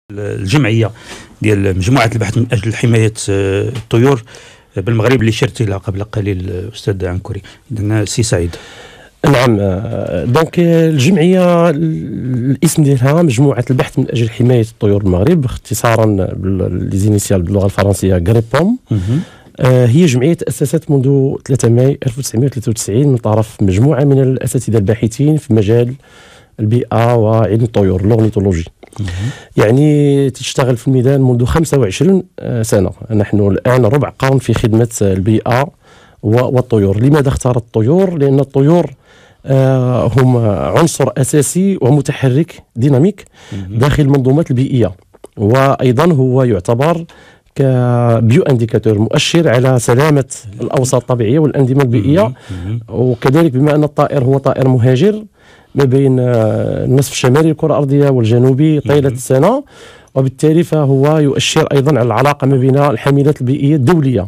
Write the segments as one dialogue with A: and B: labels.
A: الجمعيه ديال مجموعه البحث من اجل حمايه الطيور بالمغرب اللي شرت لها قبل قليل الاستاذ عنكوري. اذن سي سعيد.
B: نعم، دونك الجمعيه الاسم ديالها مجموعه البحث من اجل حمايه الطيور بالمغرب، اختصارا ليزينيسيال باللغه الفرنسيه غريبوم. هي جمعيه تاسست منذ 3 ماي 1993 من طرف مجموعه من الاساتذه الباحثين في مجال البيئه وعلم الطيور، لورنيتولوجي. يعني تشتغل في الميدان منذ 25 سنه. نحن الان ربع قرن في خدمه البيئه والطيور. لماذا اختارت الطيور؟ لان الطيور هم عنصر اساسي ومتحرك ديناميك داخل المنظومات البيئيه، وايضا هو يعتبر كبيو انديكاتور، مؤشر على سلامه الاوساط الطبيعيه والانظمه البيئيه. وكذلك بما ان الطائر هو طائر مهاجر ما بين النصف الشمالي للكره الارضيه والجنوبي طيله السنه، وبالتالي فهو يؤشر ايضا على العلاقه ما بين الحاملات البيئيه الدوليه.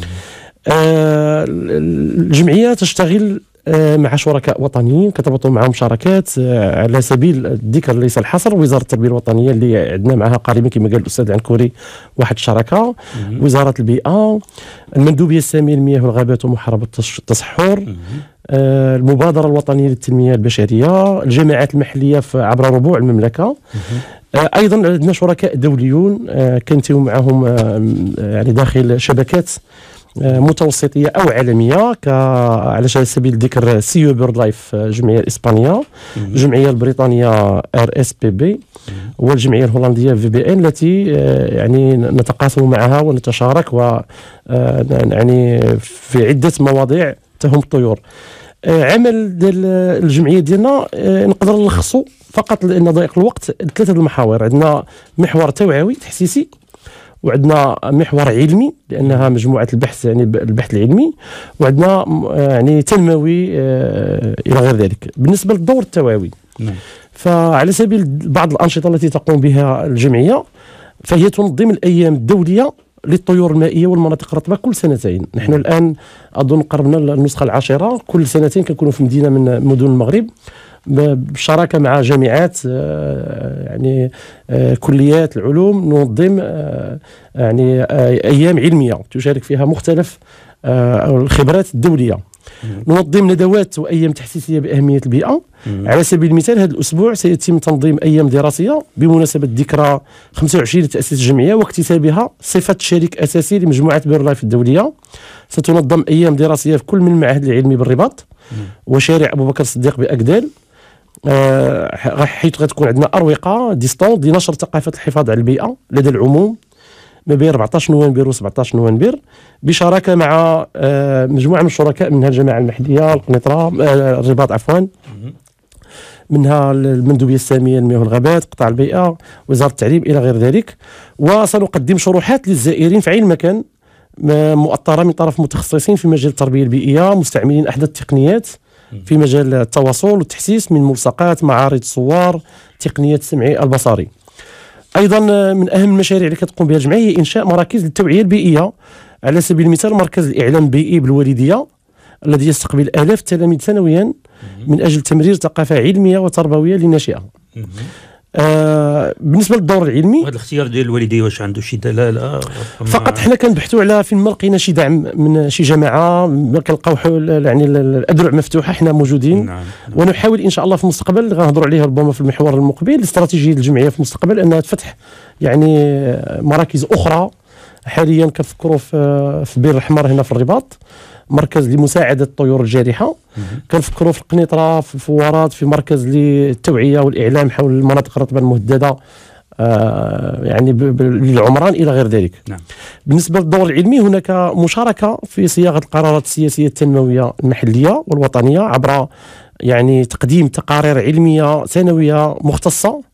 B: الجمعيه تشتغل مع شركاء وطنيين كتربطوا معهم شراكات. على سبيل الذكر ليس الحصر، وزاره التربيه الوطنيه اللي عندنا معها قريبا كما قال الاستاذ عنكوري واحد الشراكه، وزاره البيئه، المندوبيه الساميه للمياه والغابات ومحاربه التصحر، المبادره الوطنيه للتنميه البشريه، الجماعات المحليه عبر ربوع المملكه. ايضا عندنا شركاء دوليون كنتيو معهم يعني داخل شبكات متوسطيه او عالميه، على سبيل الذكر سيو بيرد لايف، الجمعيه الاسبانيه، الجمعيه البريطانيه ار اس بي بي، والجمعيه الهولنديه في بي ان، التي يعني نتقاسم معها ونتشارك و يعني في عده مواضيع تهم الطيور. عمل ديال الجمعيه ديالنا نقدر نلخصه فقط لان ضيق الوقت 3 المحاور. عندنا محور توعوي تحسيسي، وعندنا محور علمي لانها مجموعه البحث يعني البحث العلمي، وعندنا يعني تنموي الى غير ذلك. بالنسبه للدور التوعوي فعلى سبيل بعض الانشطه التي تقوم بها الجمعيه، فهي تنظم الايام الدوليه للطيور المائيه والمناطق الرطبه كل سنتين. نحن الان اظن قربنا النسخه العاشره، كل سنتين كنكونوا في مدينه من مدن المغرب بالشراكه مع جامعات يعني كليات العلوم، ننظم يعني ايام علميه تشارك فيها مختلف الخبرات الدوليه. ننظم ندوات وايام تحسيسيه باهميه البيئه. على سبيل المثال هذا الاسبوع سيتم تنظيم ايام دراسيه بمناسبه ذكرى 25 لتاسيس الجمعيه واكتسابها صفه شريك اساسي لمجموعه بيرد لايف الدوليه. ستنظم ايام دراسيه في كل من المعهد العلمي بالرباط وشارع ابو بكر الصديق باكدال، حيث غتكون عندنا اروقه ديستون لنشر ثقافه الحفاظ على البيئه لدى العموم ما بين 14 نوفمبر و 17 نوفمبر، بشراكه مع مجموعه من الشركاء، منها الجماعه المحليه، القنيطره، الرباط عفوا، منها المندوبيه الساميه للمياه والغابات، قطاع البيئه، وزاره التعليم الى غير ذلك. وسنقدم شروحات للزائرين في اي مكان مؤطره من طرف متخصصين في مجال التربيه البيئيه، مستعملين احدث التقنيات في مجال التواصل والتحسيس من ملصقات، معارض صور، تقنيات السمعي البصري. ايضا من اهم المشاريع اللي كتقوم بها الجمعيه هي انشاء مراكز للتوعيه البيئيه. على سبيل المثال مركز الاعلام البيئي بالوالديه الذي يستقبل الاف التلاميذ سنويا من اجل تمرير ثقافه علميه وتربويه للناشئه. بالنسبه للدور العلمي،
A: هذا الاختيار ديال الوالديه واش عنده شي دلاله؟
B: فقط حنا كنبحثوا على فين ما لقينا شي دعم من شي جماعه، ما كنلقاو يعني الاذرع مفتوحه، حنا موجودين. نعم. ونحاول ان شاء الله في المستقبل، غنهضروا عليها ربما في المحور المقبل، استراتيجيه الجمعيه في المستقبل انها تفتح يعني مراكز اخرى. حاليا كنفكروا في بير الحمر هنا في الرباط، مركز لمساعده الطيور الجارحه. كنفكروا في القنيطره، في الفوارات، في مركز للتوعيه والاعلام حول المناطق الرطبه المهدده يعني للعمران الى غير ذلك. نعم. بالنسبه للدور العلمي، هناك مشاركه في صياغه القرارات السياسيه التنمويه المحليه والوطنيه عبر يعني تقديم تقارير علميه سنويه مختصه